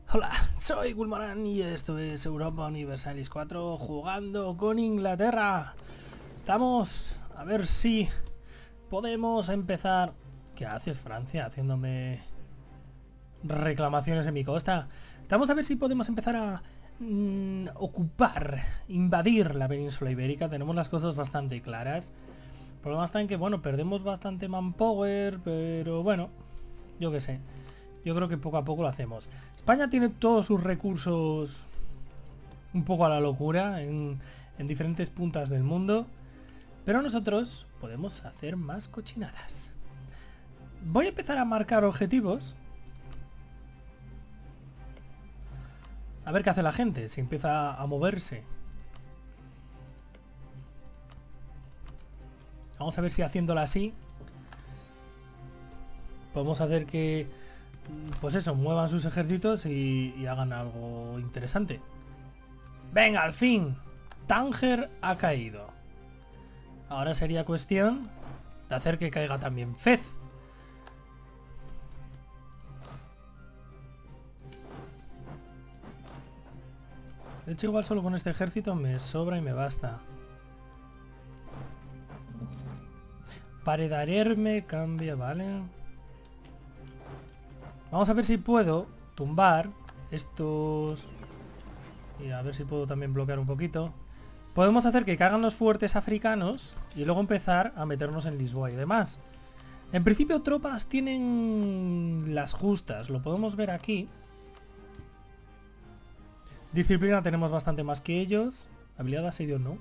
Hola, soy Gulmaran y esto es Europa Universalis 4 jugando con Inglaterra. Estamos a ver si podemos empezar. ¿Qué haces, Francia? Haciéndome reclamaciones en mi costa. Estamos a ver si podemos empezar a ocupar, invadir la península ibérica. Tenemos las cosas bastante claras. El problema está en que, bueno, perdemos bastante manpower, pero bueno, yo qué sé. Yo creo que poco a poco lo hacemos. España tiene todos sus recursos un poco a la locura en diferentes puntas del mundo. Pero nosotros podemos hacer más cochinadas. Voy a empezar a marcar objetivos. A ver qué hace la gente, si empieza a moverse. Vamos a ver si haciéndola así podemos hacer que, pues eso, muevan sus ejércitos y hagan algo interesante. ¡Venga, al fin! Tánger ha caído. Ahora sería cuestión de hacer que caiga también Fez. De hecho, igual solo con este ejército me sobra y me basta. Paredarerme cambia, ¿vale? Vamos a ver si puedo tumbar estos... Y a ver si puedo también bloquear un poquito. Podemos hacer que caigan los fuertes africanos y luego empezar a meternos en Lisboa y demás. En principio tropas tienen las justas, lo podemos ver aquí. Disciplina tenemos bastante más que ellos. Habilidad de asedio no.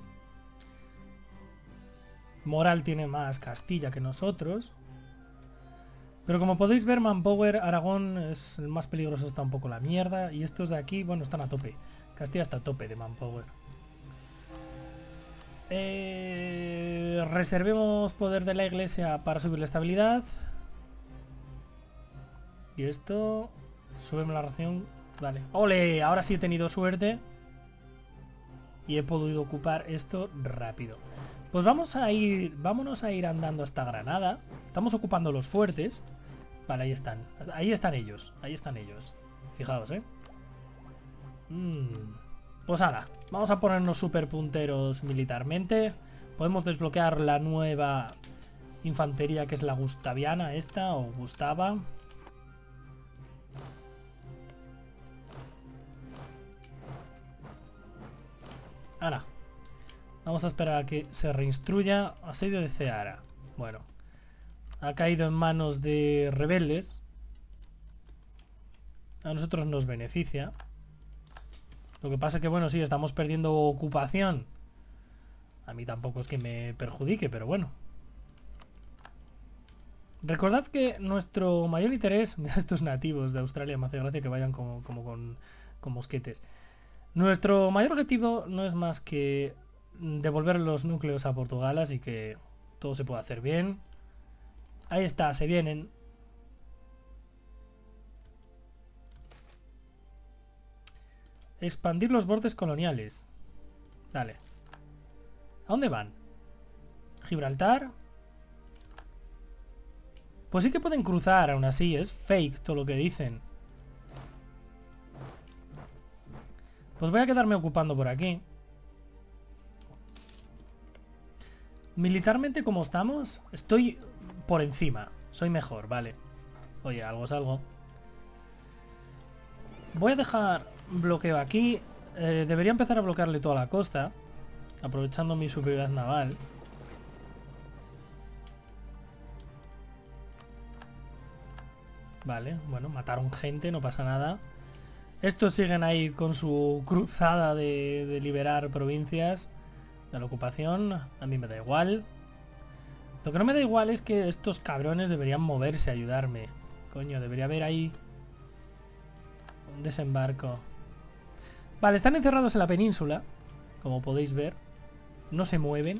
Moral tiene más Castilla que nosotros. Pero como podéis ver, Manpower, Aragón es el más peligroso, está un poco la mierda. Y estos de aquí, bueno, están a tope. Castilla está a tope de Manpower. Reservemos poder de la iglesia para subir la estabilidad. Y esto... Súbeme la ración. Vale. ¡Ole! Ahora sí he tenido suerte. Y he podido ocupar esto rápido. Pues vámonos a ir andando hasta Granada. Estamos ocupando los fuertes. Vale, ahí están. Ahí están ellos. Ahí están ellos. Fijaos, ¿eh? Pues ahora, vamos a ponernos super punteros militarmente. Podemos desbloquear la nueva infantería que es la gustaviana esta, o Gustava. Ahora, vamos a esperar a que se reinstruya. Asedio de Ceara. Bueno, ha caído en manos de rebeldes. A nosotros nos beneficia. Lo que pasa es que, bueno, sí, estamos perdiendo ocupación. A mí tampoco es que me perjudique, pero bueno. Recordad que nuestro mayor interés... Mira, estos nativos de Australia, me hace gracia que vayan como con mosquetes. Nuestro mayor objetivo no es más que devolver los núcleos a Portugal, así que todo se puede hacer bien. Ahí está, se vienen. Expandir los bordes coloniales. Dale. ¿A dónde van? ¿Gibraltar? Pues sí que pueden cruzar aún así. Es fake todo lo que dicen. Pues voy a quedarme ocupando por aquí. Militarmente, como estamos, estoy por encima. Soy mejor, vale. Oye, algo es algo. Voy a dejar bloqueo aquí. Debería empezar a bloquearle toda la costa, aprovechando mi superioridad naval. Vale, bueno, mataron gente, no pasa nada. Estos siguen ahí con su cruzada de liberar provincias de la ocupación. A mí me da igual. Lo que no me da igual es que estos cabrones deberían moverse a ayudarme. Coño, debería haber ahí un desembarco. Vale, están encerrados en la península, como podéis ver. No se mueven.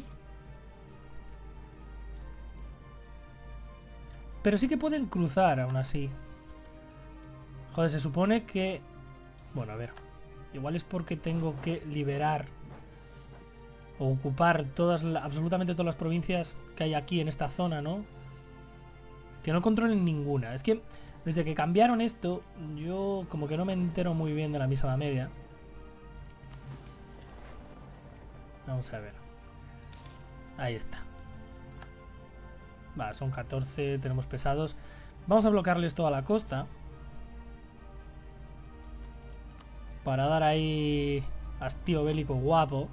Pero sí que pueden cruzar aún así. Joder, se supone que... Bueno, a ver. Igual es porque tengo que liberar o ocupar absolutamente todas las provincias que hay aquí en esta zona, ¿no? Que no controlen ninguna. Es que Desde que cambiaron esto, yo como que no me entero muy bien de la misa a la media. Vamos a ver. Ahí está. Va, son 14, tenemos pesados. Vamos a bloquearles toda la costa. Para dar ahí hastío bélico guapo.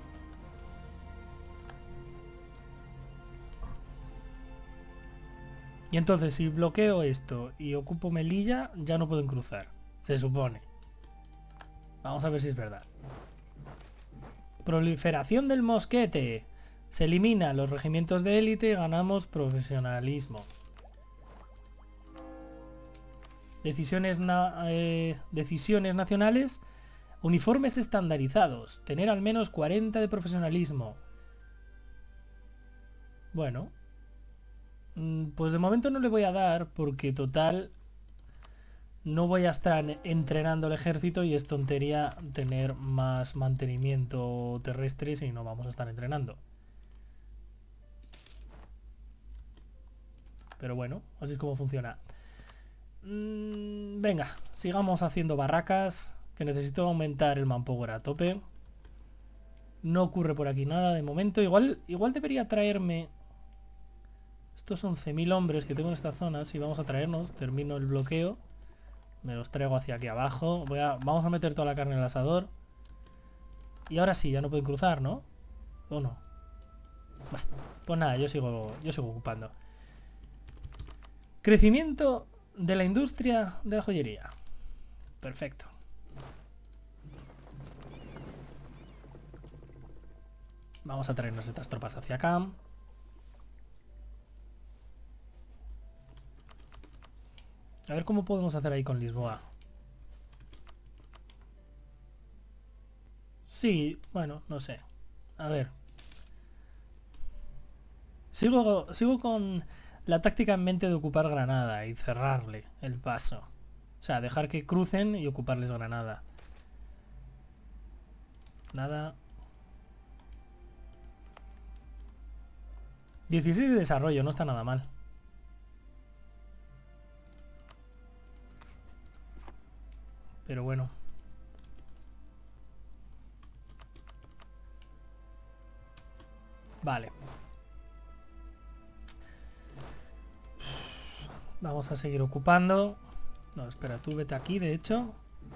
Y entonces si bloqueo esto y ocupo Melilla, ya no pueden cruzar. Se supone. Vamos a ver si es verdad. Proliferación del mosquete. Se eliminan los regimientos de élite y ganamos profesionalismo. Decisiones nacionales. Uniformes estandarizados. Tener al menos 40 de profesionalismo. Bueno. Pues de momento no le voy a dar porque total no voy a estar entrenando el ejército y es tontería tener más mantenimiento terrestre si no vamos a estar entrenando. Pero bueno, así es como funciona. Venga, sigamos haciendo barracas, que necesito aumentar el manpower a tope. No ocurre por aquí nada de momento. Igual debería traerme... Estos 11.000 hombres que tengo en esta zona. Si vamos a traernos, termino el bloqueo. Me los traigo hacia aquí abajo. Vamos a meter toda la carne en el asador. Y ahora sí, ya no pueden cruzar, ¿no? ¿O no? Bah, pues nada, yo sigo ocupando. Crecimiento de la industria de la joyería. Perfecto. Vamos a traernos estas tropas hacia acá. A ver cómo podemos hacer ahí con Lisboa. Sí, bueno, no sé. A ver. Sigo con la táctica en mente de ocupar Granada y cerrarle el paso. O sea, dejar que crucen y ocuparles Granada. Nada. 16 de desarrollo, no está nada mal. Pero bueno. Vale. Vamos a seguir ocupando. No, espera, tú vete aquí, de hecho.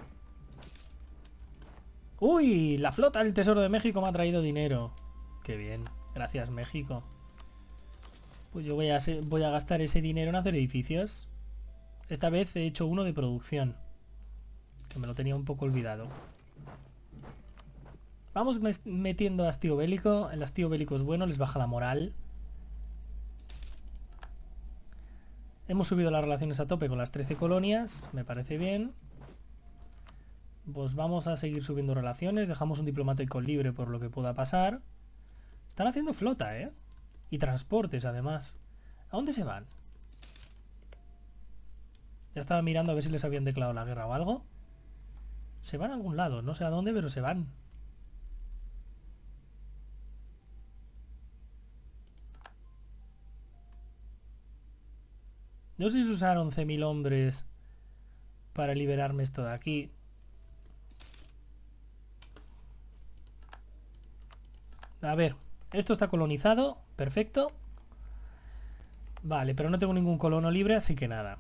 ¡Uy! La flota del Tesoro de México me ha traído dinero. ¡Qué bien! Gracias, México. Pues yo voy a gastar ese dinero en hacer edificios. Esta vez he hecho uno de producción. Que me lo tenía un poco olvidado. Vamos metiendo hastío bélico. El hastío bélico es bueno, les baja la moral. Hemos subido las relaciones a tope con las 13 colonias. Me parece bien. Pues vamos a seguir subiendo relaciones. Dejamos un diplomático libre por lo que pueda pasar. Están haciendo flota, ¿eh? Y transportes, además. ¿A dónde se van? Ya estaba mirando a ver si les habían declarado la guerra o algo. Se van a algún lado. No sé a dónde, pero se van. No sé si usar 11.000 hombres para liberarme esto de aquí. A ver, esto está colonizado. Perfecto. Vale, pero no tengo ningún colono libre, así que nada.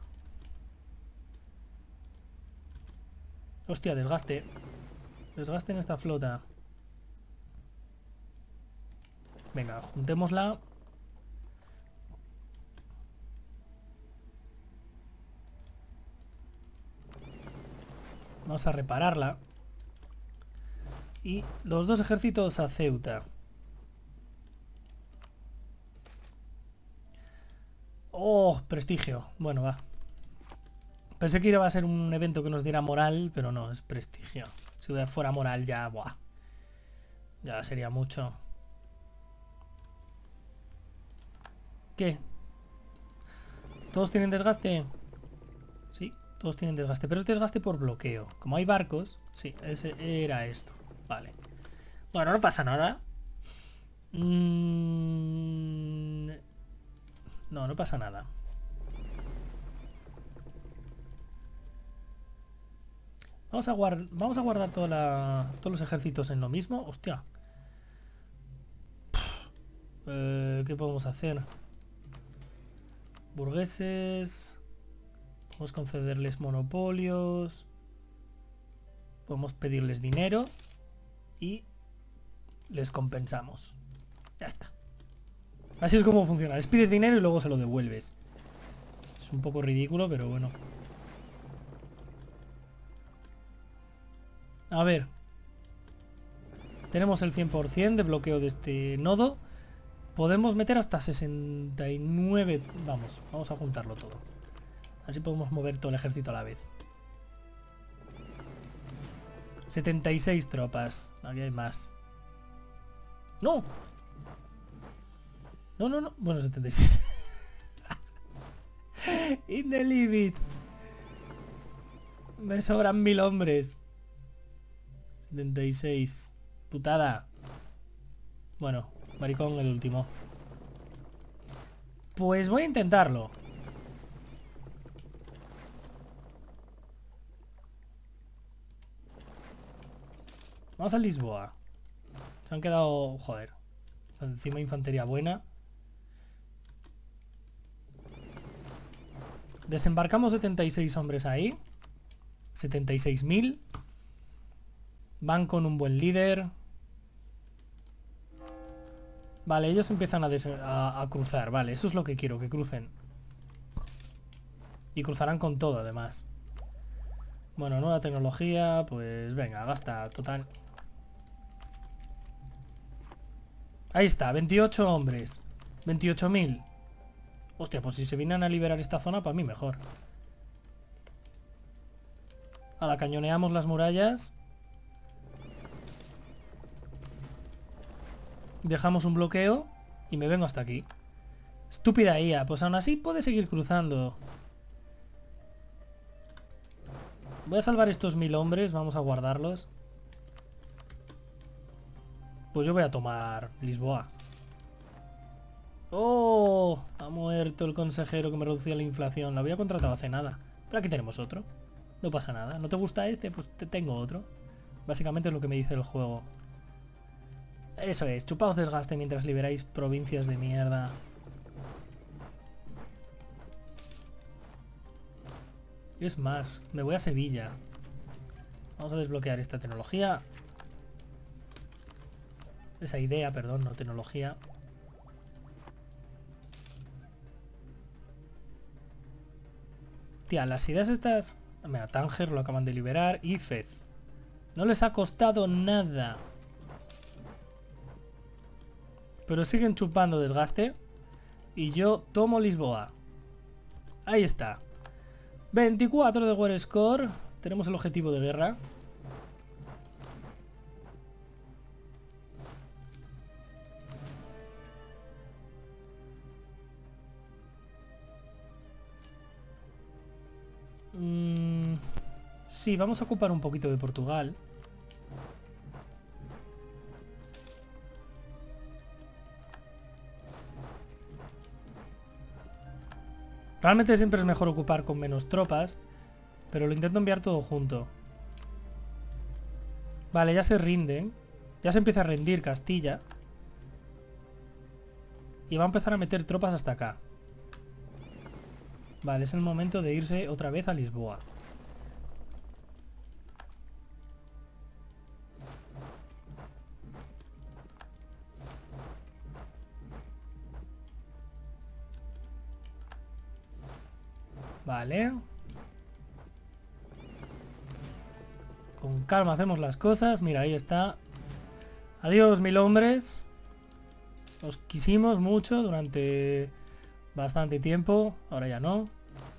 Hostia, desgaste. Desgaste en esta flota. Venga, juntémosla. Vamos a repararla. Y los dos ejércitos a Ceuta. Oh, prestigio. Bueno, va. Pensé que iba a ser un evento que nos diera moral, pero no, es prestigio. Si fuera moral ya, buah. Ya sería mucho. ¿Qué? ¿Todos tienen desgaste? Sí, todos tienen desgaste, pero es desgaste por bloqueo. Como hay barcos, sí, ese era esto. Vale. Bueno, no pasa nada. No, no pasa nada. Vamos a guardar todos los ejércitos en lo mismo. Hostia. ¿Qué podemos hacer? Burgueses. Podemos concederles monopolios. Podemos pedirles dinero. Y les compensamos. Ya está. Así es como funciona. Les pides dinero y luego se lo devuelves. Es un poco ridículo, pero bueno. A ver. Tenemos el 100% de bloqueo de este nodo. Podemos meter hasta 69... vamos a juntarlo todo. A ver si podemos mover todo el ejército a la vez. 76 tropas. Aquí hay más. ¡No! No. Bueno, 76. In the limit. Me sobran 1000 hombres. 76. Putada. Bueno, maricón el último. Pues voy a intentarlo. Vamos a Lisboa. Se han quedado... joder. Encima infantería buena. Desembarcamos 76 hombres ahí. 76.000. Van con un buen líder. Vale, ellos empiezan a cruzar. Vale, eso es lo que quiero, que crucen. Y cruzarán con todo, además. Bueno, nueva tecnología. Pues venga, gasta, total. Ahí está, 28 hombres. 28.000. Hostia, pues si se vienen a liberar esta zona, para mí mejor. Ahora cañoneamos las murallas. Dejamos un bloqueo y me vengo hasta aquí. Estúpida IA, pues aún así puede seguir cruzando. Voy a salvar estos 1000 hombres, vamos a guardarlos. Pues yo voy a tomar Lisboa. ¡Oh! Ha muerto el consejero que me reducía la inflación. Lo había contratado hace nada. Pero aquí tenemos otro. No pasa nada. ¿No te gusta este? Pues te tengo otro. Básicamente es lo que me dice el juego. Eso es. Chupaos desgaste mientras liberáis provincias de mierda. Es más, me voy a Sevilla. Vamos a desbloquear esta tecnología. Esa idea, perdón, no tecnología. Tía, las ideas estas... Mira, Tánger lo acaban de liberar y Fez. No les ha costado nada. Pero siguen chupando desgaste. Y yo tomo Lisboa. Ahí está. 24 de War Score. Tenemos el objetivo de guerra. Sí, vamos a ocupar un poquito de Portugal. Realmente siempre es mejor ocupar con menos tropas, pero lo intento enviar todo junto. Vale, ya se rinden. Ya se empieza a rendir Castilla. Y va a empezar a meter tropas hasta acá. Vale, es el momento de irse otra vez a Lisboa. Vale. Con calma hacemos las cosas. Mira, ahí está. Adiós, 1000 hombres. Os quisimos mucho durante bastante tiempo. Ahora ya no.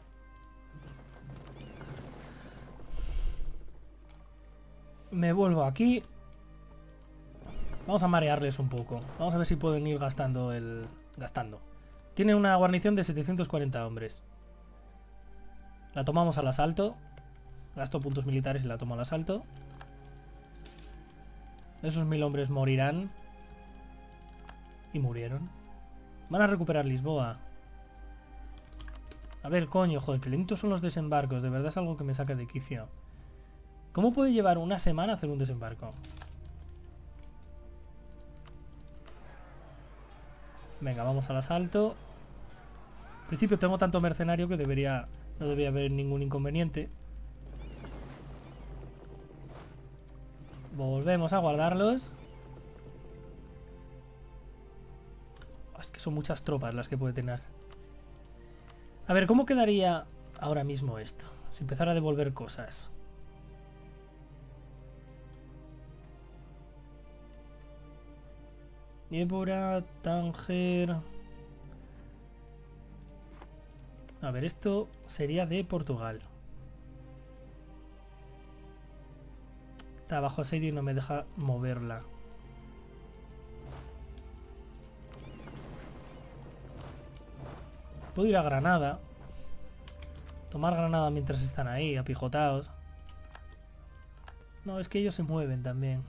Me vuelvo aquí. Vamos a marearles un poco. Vamos a ver si pueden ir gastando Gastando. Tiene una guarnición de 740 hombres. La tomamos al asalto. Gasto puntos militares y la tomo al asalto. Esos 1000 hombres morirán. Y murieron. Van a recuperar Lisboa. A ver, coño, joder, que lentos son los desembarcos. De verdad es algo que me saca de quicio. ¿Cómo puede llevar una semana hacer un desembarco? Venga, vamos al asalto. En principio tengo tanto mercenario que no debería haber ningún inconveniente. Volvemos a guardarlos. Es que son muchas tropas las que puede tener. A ver, ¿cómo quedaría ahora mismo esto? Si empezara a devolver cosas. Évora, Tánger... A ver, esto sería de Portugal. Está bajo asedio y no me deja moverla. Puedo ir a Granada. Tomar Granada mientras están ahí, apijotados. No, es que ellos se mueven también.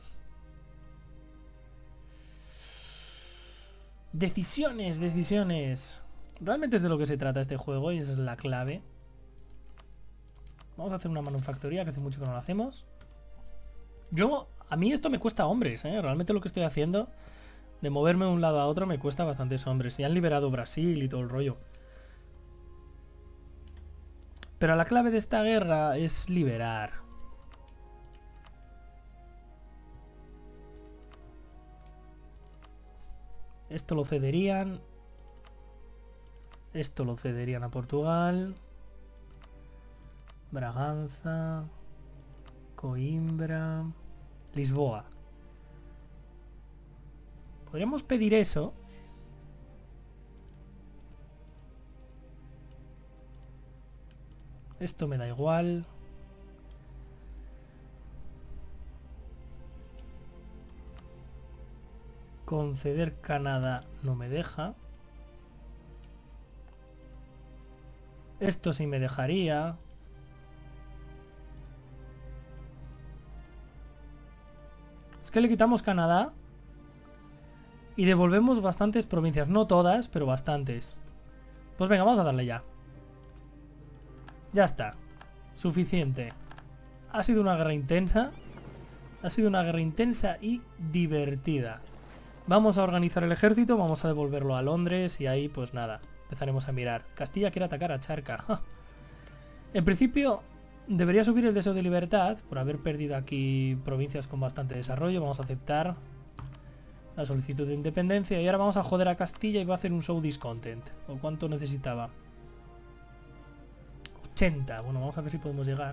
Decisiones, decisiones. Realmente es de lo que se trata este juego y esa es la clave. Vamos a hacer una manufactoría que hace mucho que no lo hacemos. A mí esto me cuesta hombres, ¿eh? Realmente lo que estoy haciendo de moverme de un lado a otro me cuesta bastantes hombres. Y han liberado Brasil y todo el rollo. Pero la clave de esta guerra es liberar. Esto lo cederían. Esto lo cederían a Portugal. Braganza. Coimbra. Lisboa. Podríamos pedir eso. Esto me da igual. Conceder Canadá no me deja. Esto sí me dejaría. Es que le quitamos Canadá y devolvemos bastantes provincias. No todas, pero bastantes. Pues venga, vamos a darle ya. Ya está. Suficiente. Ha sido una guerra intensa. Ha sido una guerra intensa y divertida. Vamos a organizar el ejército, vamos a devolverlo a Londres y ahí pues nada, empezaremos a mirar. Castilla quiere atacar a Charca. En principio debería subir el deseo de libertad por haber perdido aquí provincias con bastante desarrollo. Vamos a aceptar la solicitud de independencia y ahora vamos a joder a Castilla y va a hacer un show discontent. ¿O cuánto necesitaba? 80. Bueno, vamos a ver si podemos llegar.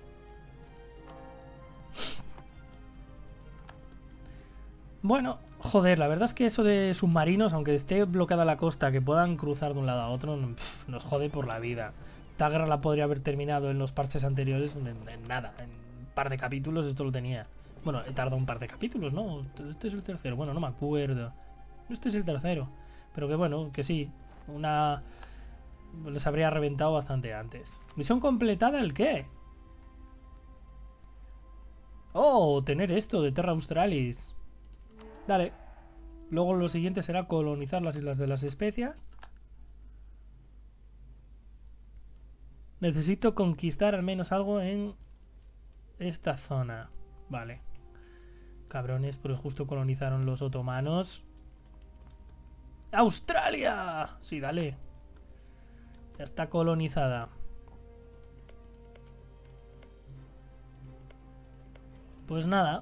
Bueno, joder, la verdad es que eso de submarinos, aunque esté bloqueada la costa, que puedan cruzar de un lado a otro, nos jode por la vida. Esta guerra la podría haber terminado en los parches anteriores en nada, en un par de capítulos esto lo tenía. Bueno, he tardado un par de capítulos, ¿no? Este es el tercero, bueno, no me acuerdo. Este es el tercero, pero que bueno, que sí, les habría reventado bastante antes. ¿Misión completada el qué? Oh, tener esto de Terra Australis. Dale. Luego lo siguiente será colonizar las Islas de las Especias. Necesito conquistar al menos algo en esta zona. Vale. Cabrones, porque justo colonizaron los otomanos. ¡Australia! Sí, dale. Ya está colonizada. Pues nada.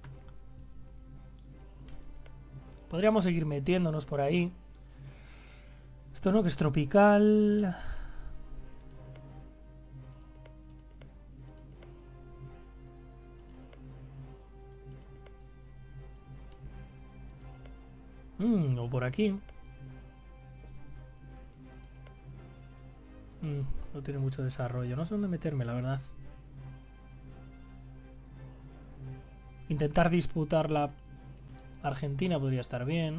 Podríamos seguir metiéndonos por ahí. Esto no, que es tropical. O por aquí. No tiene mucho desarrollo. No sé dónde meterme, la verdad. Intentar disputar la Argentina podría estar bien.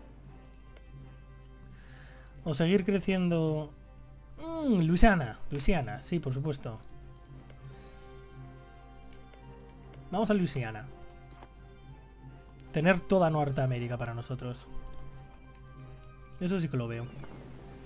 O seguir creciendo... Luisiana, sí, por supuesto. Vamos a Luisiana. Tener toda Norteamérica para nosotros. Eso sí que lo veo.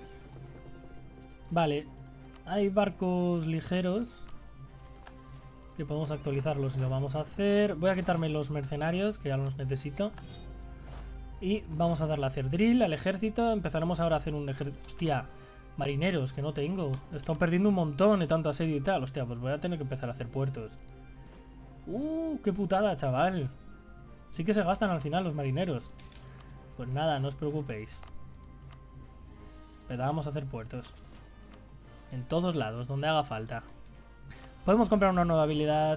Vale. Hay barcos ligeros. que podemos actualizarlos y lo vamos a hacer. Voy a quitarme los mercenarios, que ya los necesito. Y vamos a darle a hacer drill al ejército. Empezaremos ahora a hacer un ejército... Hostia, marineros, que no tengo. He estado perdiendo un montón de tanto asedio y tal. Hostia, pues voy a tener que empezar a hacer puertos. Qué putada, chaval. Sí que se gastan al final los marineros. Pues nada, no os preocupéis. Vamos a hacer puertos. En todos lados, donde haga falta. Podemos comprar una nueva habilidad.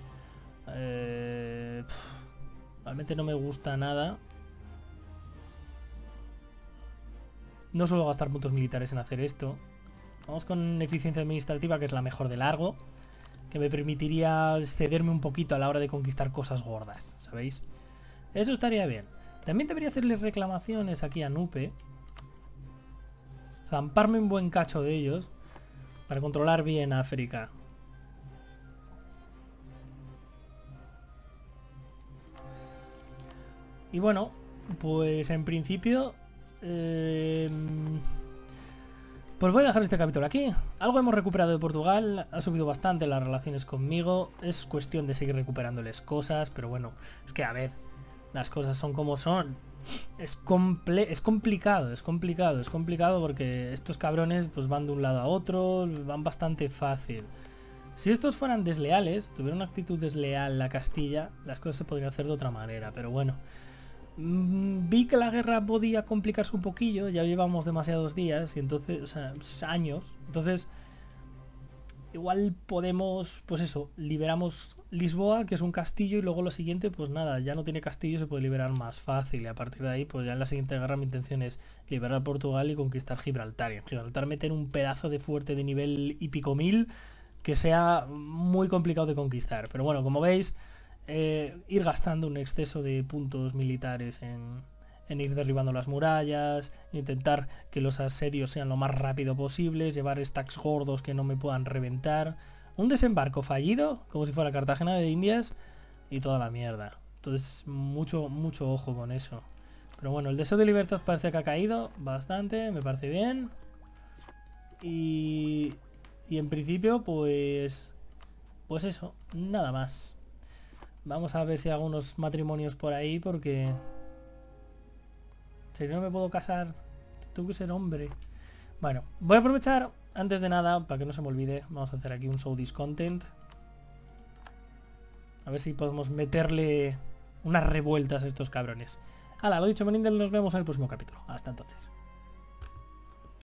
Realmente no me gusta nada. No suelo gastar puntos militares en hacer esto. Vamos con eficiencia administrativa, que es la mejor de largo. Que me permitiría cederme un poquito a la hora de conquistar cosas gordas, ¿sabéis? Eso estaría bien. También debería hacerles reclamaciones aquí a Nupe. Zamparme un buen cacho de ellos. Para controlar bien África. Y bueno, pues en principio... pues voy a dejar este capítulo aquí. Algo hemos recuperado de Portugal, ha subido bastante las relaciones conmigo. Es cuestión de seguir recuperándoles cosas, pero bueno, es que a ver, las cosas son como son. Es complicado porque estos cabrones pues van de un lado a otro, van bastante fácil. Si estos fueran desleales, tuvieran una actitud desleal la Castilla, las cosas se podrían hacer de otra manera, pero bueno. Vi que la guerra podía complicarse un poquillo, ya llevamos demasiados días y entonces, o sea, años, entonces igual podemos, pues eso, liberamos Lisboa, que es un castillo, y luego lo siguiente, pues nada, ya no tiene castillo, se puede liberar más fácil, y a partir de ahí, pues ya en la siguiente guerra mi intención es liberar Portugal y conquistar Gibraltar, y en Gibraltar meter un pedazo de fuerte de nivel y pico 1000 que sea muy complicado de conquistar, pero bueno, como veis, ir gastando un exceso de puntos militares en ir derribando las murallas, intentar que los asedios sean lo más rápido posibles, llevar stacks gordos que no me puedan reventar, un desembarco fallido, como si fuera Cartagena de Indias, y toda la mierda. Entonces, mucho ojo con eso. Pero bueno, el deseo de libertad parece que ha caído bastante, me parece bien. Y en principio, pues eso, nada más. Vamos a ver si hago unos matrimonios por ahí, porque si no me puedo casar, tengo que ser hombre. Bueno, voy a aprovechar, antes de nada, para que no se me olvide, vamos a hacer aquí un show this content. A ver si podemos meterle unas revueltas a estos cabrones. Hala, lo dicho, Menindel, nos vemos en el próximo capítulo. Hasta entonces.